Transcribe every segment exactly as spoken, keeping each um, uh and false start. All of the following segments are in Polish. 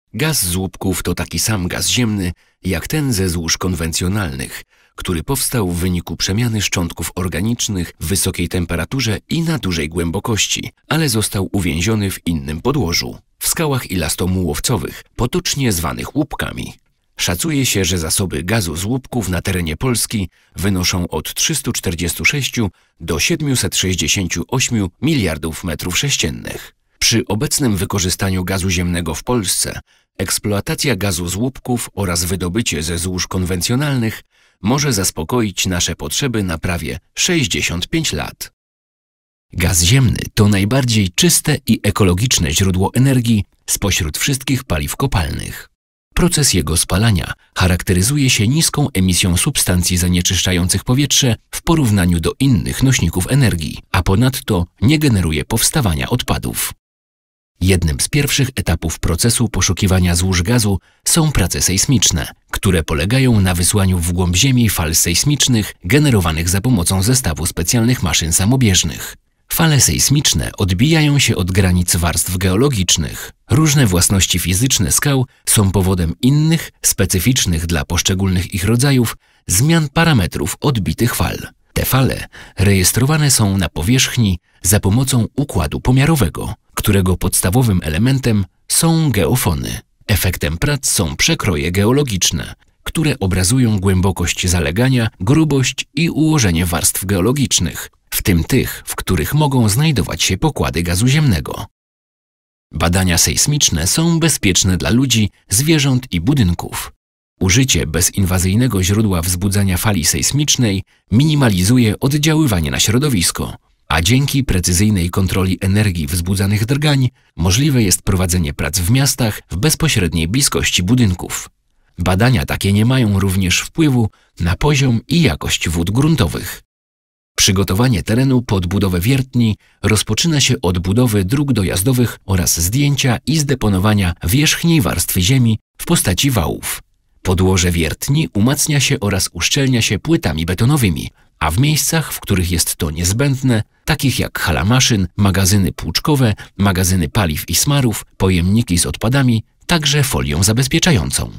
Gaz z łupków to taki sam gaz ziemny, jak ten ze złóż konwencjonalnych, który powstał w wyniku przemiany szczątków organicznych w wysokiej temperaturze i na dużej głębokości, ale został uwięziony w innym podłożu, w skałach ilastomułowcowych, potocznie zwanych łupkami. Szacuje się, że zasoby gazu z łupków na terenie Polski wynoszą od trzystu czterdziestu sześciu do siedmiuset sześćdziesięciu ośmiu miliardów metrów sześciennych. Przy obecnym wykorzystaniu gazu ziemnego w Polsce eksploatacja gazu z łupków oraz wydobycie ze złóż konwencjonalnych może zaspokoić nasze potrzeby na prawie sześćdziesiąt pięć lat. Gaz ziemny to najbardziej czyste i ekologiczne źródło energii spośród wszystkich paliw kopalnych. Proces jego spalania charakteryzuje się niską emisją substancji zanieczyszczających powietrze w porównaniu do innych nośników energii, a ponadto nie generuje powstawania odpadów. Jednym z pierwszych etapów procesu poszukiwania złóż gazu są prace sejsmiczne, które polegają na wysłaniu w głąb ziemi fal sejsmicznych generowanych za pomocą zestawu specjalnych maszyn samobieżnych. Fale sejsmiczne odbijają się od granic warstw geologicznych. Różne własności fizyczne skał są powodem innych, specyficznych dla poszczególnych ich rodzajów, zmian parametrów odbitych fal. Te fale rejestrowane są na powierzchni za pomocą układu pomiarowego, którego podstawowym elementem są geofony. Efektem prac są przekroje geologiczne, które obrazują głębokość zalegania, grubość i ułożenie warstw geologicznych, w tym tych, w których mogą znajdować się pokłady gazu ziemnego. Badania sejsmiczne są bezpieczne dla ludzi, zwierząt i budynków. Użycie bezinwazyjnego źródła wzbudzania fali sejsmicznej minimalizuje oddziaływanie na środowisko, a dzięki precyzyjnej kontroli energii wzbudzanych drgań możliwe jest prowadzenie prac w miastach w bezpośredniej bliskości budynków. Badania takie nie mają również wpływu na poziom i jakość wód gruntowych. Przygotowanie terenu pod budowę wiertni rozpoczyna się od budowy dróg dojazdowych oraz zdjęcia i zdeponowania wierzchniej warstwy ziemi w postaci wałów. Podłoże wiertni umacnia się oraz uszczelnia się płytami betonowymi, a w miejscach, w których jest to niezbędne, takich jak hala maszyn, magazyny płuczkowe, magazyny paliw i smarów, pojemniki z odpadami, także folią zabezpieczającą.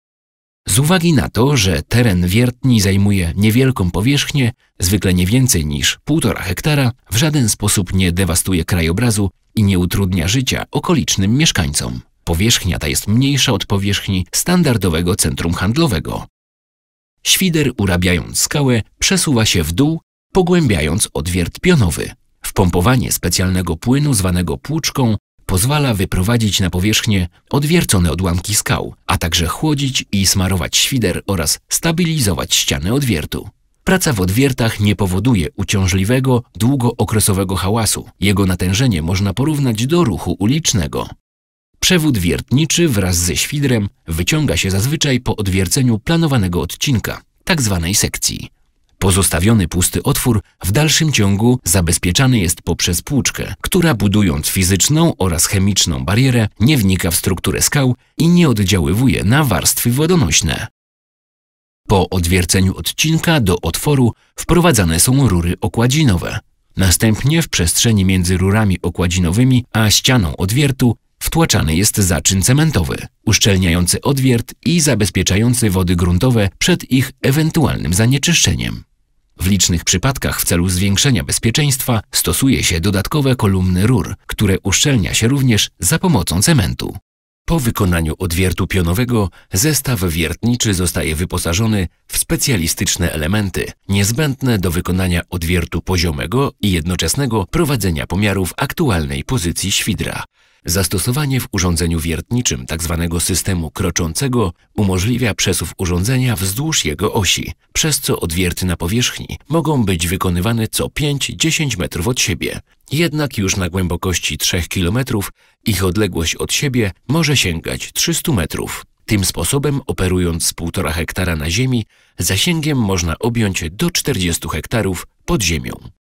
Z uwagi na to, że teren wiertni zajmuje niewielką powierzchnię, zwykle nie więcej niż półtora hektara, w żaden sposób nie dewastuje krajobrazu i nie utrudnia życia okolicznym mieszkańcom. Powierzchnia ta jest mniejsza od powierzchni standardowego centrum handlowego. Świder, urabiając skałę, przesuwa się w dół, pogłębiając odwiert pionowy. Wpompowanie specjalnego płynu zwanego płuczką pozwala wyprowadzić na powierzchnię odwiercone odłamki skał, a także chłodzić i smarować świder oraz stabilizować ściany odwiertu. Praca w odwiertach nie powoduje uciążliwego, długookresowego hałasu. Jego natężenie można porównać do ruchu ulicznego. Przewód wiertniczy wraz ze świdrem wyciąga się zazwyczaj po odwierceniu planowanego odcinka, tzw. sekcji. Pozostawiony pusty otwór w dalszym ciągu zabezpieczany jest poprzez płuczkę, która budując fizyczną oraz chemiczną barierę nie wnika w strukturę skał i nie oddziaływuje na warstwy wodonośne. Po odwierceniu odcinka do otworu wprowadzane są rury okładzinowe. Następnie w przestrzeni między rurami okładzinowymi a ścianą odwiertu wtłaczany jest zaczyn cementowy, uszczelniający odwiert i zabezpieczający wody gruntowe przed ich ewentualnym zanieczyszczeniem. W licznych przypadkach w celu zwiększenia bezpieczeństwa stosuje się dodatkowe kolumny rur, które uszczelnia się również za pomocą cementu. Po wykonaniu odwiertu pionowego zestaw wiertniczy zostaje wyposażony w specjalistyczne elementy niezbędne do wykonania odwiertu poziomego i jednoczesnego prowadzenia pomiarów aktualnej pozycji świdra. Zastosowanie w urządzeniu wiertniczym tzw. systemu kroczącego umożliwia przesuw urządzenia wzdłuż jego osi, przez co odwierty na powierzchni mogą być wykonywane co pięć do dziesięciu metrów od siebie. Jednak już na głębokości trzech kilometrów ich odległość od siebie może sięgać trzystu metrów. Tym sposobem, operując z półtora hektara na ziemi, zasięgiem można objąć do czterdziestu hektarów pod ziemią.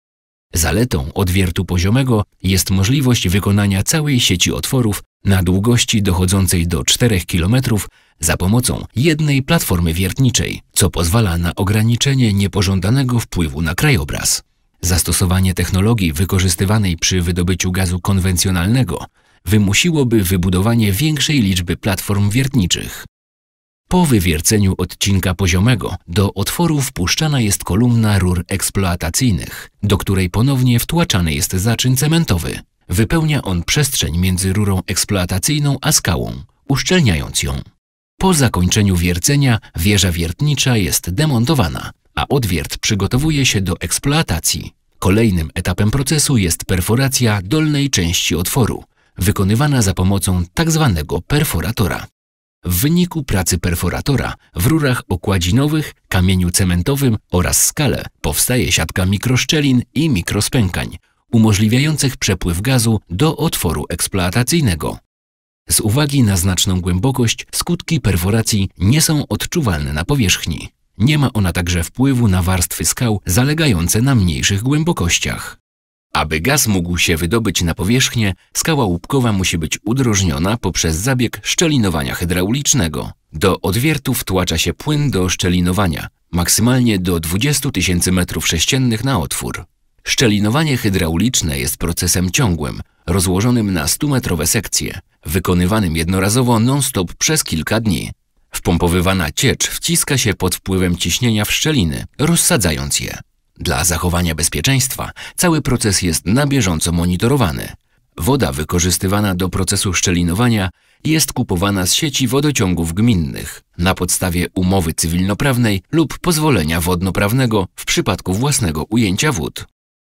Zaletą odwiertu poziomego jest możliwość wykonania całej sieci otworów na długości dochodzącej do czterech kilometrów za pomocą jednej platformy wiertniczej, co pozwala na ograniczenie niepożądanego wpływu na krajobraz. Zastosowanie technologii wykorzystywanej przy wydobyciu gazu konwencjonalnego wymusiłoby wybudowanie większej liczby platform wiertniczych. Po wywierceniu odcinka poziomego do otworu wpuszczana jest kolumna rur eksploatacyjnych, do której ponownie wtłaczany jest zaczyn cementowy. Wypełnia on przestrzeń między rurą eksploatacyjną a skałą, uszczelniając ją. Po zakończeniu wiercenia wieża wiertnicza jest demontowana, a odwiert przygotowuje się do eksploatacji. Kolejnym etapem procesu jest perforacja dolnej części otworu, wykonywana za pomocą tzw. perforatora. W wyniku pracy perforatora w rurach okładzinowych, kamieniu cementowym oraz skale powstaje siatka mikroszczelin i mikrospękań, umożliwiających przepływ gazu do otworu eksploatacyjnego. Z uwagi na znaczną głębokość skutki perforacji nie są odczuwalne na powierzchni. Nie ma ona także wpływu na warstwy skał zalegające na mniejszych głębokościach. Aby gaz mógł się wydobyć na powierzchnię, skała łupkowa musi być udrożniona poprzez zabieg szczelinowania hydraulicznego. Do odwiertu wtłacza się płyn do szczelinowania, maksymalnie do dwudziestu tysięcy metrów sześciennych na otwór. Szczelinowanie hydrauliczne jest procesem ciągłym, rozłożonym na stumetrowe sekcje, wykonywanym jednorazowo non-stop przez kilka dni. Wpompowywana ciecz wciska się pod wpływem ciśnienia w szczeliny, rozsadzając je. Dla zachowania bezpieczeństwa cały proces jest na bieżąco monitorowany. Woda wykorzystywana do procesu szczelinowania jest kupowana z sieci wodociągów gminnych na podstawie umowy cywilnoprawnej lub pozwolenia wodnoprawnego w przypadku własnego ujęcia wód.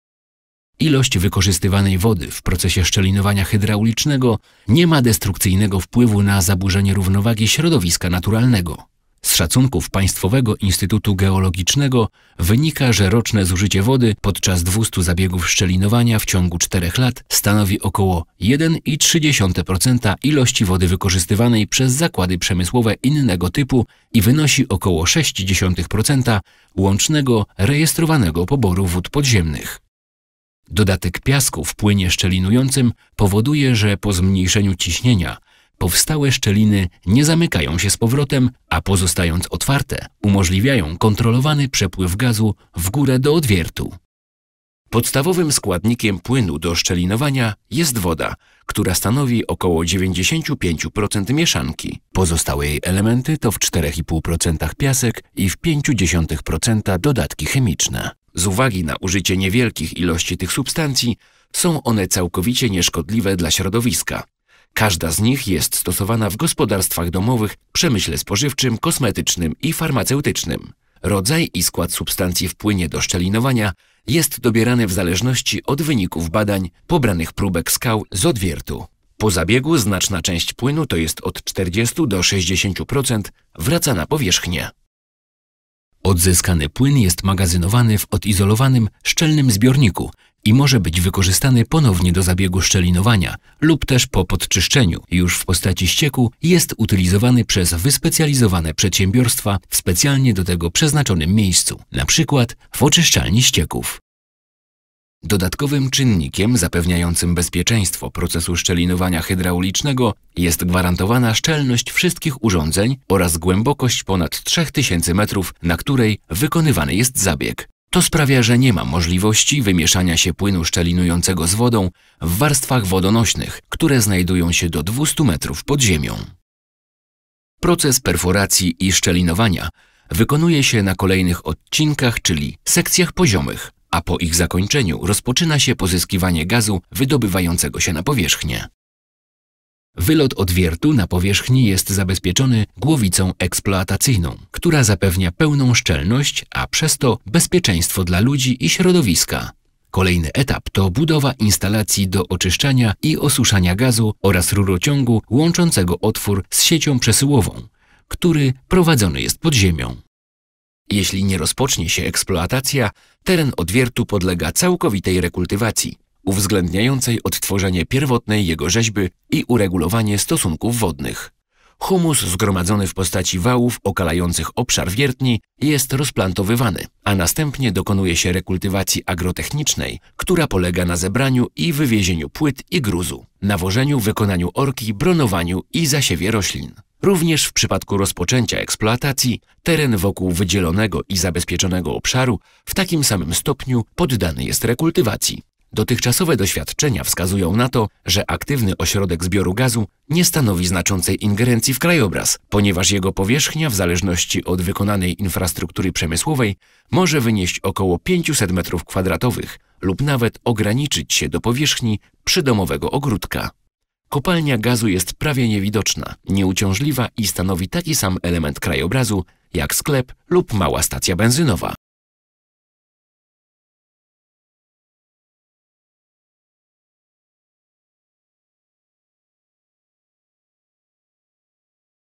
Ilość wykorzystywanej wody w procesie szczelinowania hydraulicznego nie ma destrukcyjnego wpływu na zaburzenie równowagi środowiska naturalnego. Z szacunków Państwowego Instytutu Geologicznego wynika, że roczne zużycie wody podczas dwustu zabiegów szczelinowania w ciągu czterech lat stanowi około jeden i trzy dziesiąte procent ilości wody wykorzystywanej przez zakłady przemysłowe innego typu i wynosi około sześć dziesiątych procent łącznego rejestrowanego poboru wód podziemnych. Dodatek piasku w płynie szczelinującym powoduje, że po zmniejszeniu ciśnienia powstałe szczeliny nie zamykają się z powrotem, a pozostając otwarte, umożliwiają kontrolowany przepływ gazu w górę do odwiertu. Podstawowym składnikiem płynu do szczelinowania jest woda, która stanowi około dziewięćdziesiąt pięć procent mieszanki. Pozostałe jej elementy to w cztery i pół procent piasek i w pięć dziesiątych procent dodatki chemiczne. Z uwagi na użycie niewielkich ilości tych substancji są one całkowicie nieszkodliwe dla środowiska. Każda z nich jest stosowana w gospodarstwach domowych, przemyśle spożywczym, kosmetycznym i farmaceutycznym. Rodzaj i skład substancji w płynie do szczelinowania jest dobierany w zależności od wyników badań pobranych próbek skał z odwiertu. Po zabiegu znaczna część płynu, to jest od czterdziestu do sześćdziesięciu procent, wraca na powierzchnię. Odzyskany płyn jest magazynowany w odizolowanym, szczelnym zbiorniku i może być wykorzystany ponownie do zabiegu szczelinowania lub też po podczyszczeniu już w postaci ścieku jest utylizowany przez wyspecjalizowane przedsiębiorstwa w specjalnie do tego przeznaczonym miejscu, na przykład w oczyszczalni ścieków. Dodatkowym czynnikiem zapewniającym bezpieczeństwo procesu szczelinowania hydraulicznego jest gwarantowana szczelność wszystkich urządzeń oraz głębokość ponad trzech tysięcy metrów, na której wykonywany jest zabieg. To sprawia, że nie ma możliwości wymieszania się płynu szczelinującego z wodą w warstwach wodonośnych, które znajdują się do dwustu metrów pod ziemią. Proces perforacji i szczelinowania wykonuje się na kolejnych odcinkach, czyli sekcjach poziomych, a po ich zakończeniu rozpoczyna się pozyskiwanie gazu wydobywającego się na powierzchnię. Wylot odwiertu na powierzchni jest zabezpieczony głowicą eksploatacyjną, która zapewnia pełną szczelność, a przez to bezpieczeństwo dla ludzi i środowiska. Kolejny etap to budowa instalacji do oczyszczania i osuszania gazu oraz rurociągu łączącego otwór z siecią przesyłową, który prowadzony jest pod ziemią. Jeśli nie rozpocznie się eksploatacja, teren odwiertu podlega całkowitej rekultywacji, uwzględniającej odtworzenie pierwotnej jego rzeźby i uregulowanie stosunków wodnych. Humus zgromadzony w postaci wałów okalających obszar wiertni jest rozplantowywany, a następnie dokonuje się rekultywacji agrotechnicznej, która polega na zebraniu i wywiezieniu płyt i gruzu, nawożeniu, wykonaniu orki, bronowaniu i zasiewie roślin. Również w przypadku rozpoczęcia eksploatacji teren wokół wydzielonego i zabezpieczonego obszaru w takim samym stopniu poddany jest rekultywacji. Dotychczasowe doświadczenia wskazują na to, że aktywny ośrodek zbioru gazu nie stanowi znaczącej ingerencji w krajobraz, ponieważ jego powierzchnia w zależności od wykonanej infrastruktury przemysłowej może wynieść około pięćset metrów kwadratowych lub nawet ograniczyć się do powierzchni przydomowego ogródka. Kopalnia gazu jest prawie niewidoczna, nieuciążliwa i stanowi taki sam element krajobrazu jak sklep lub mała stacja benzynowa.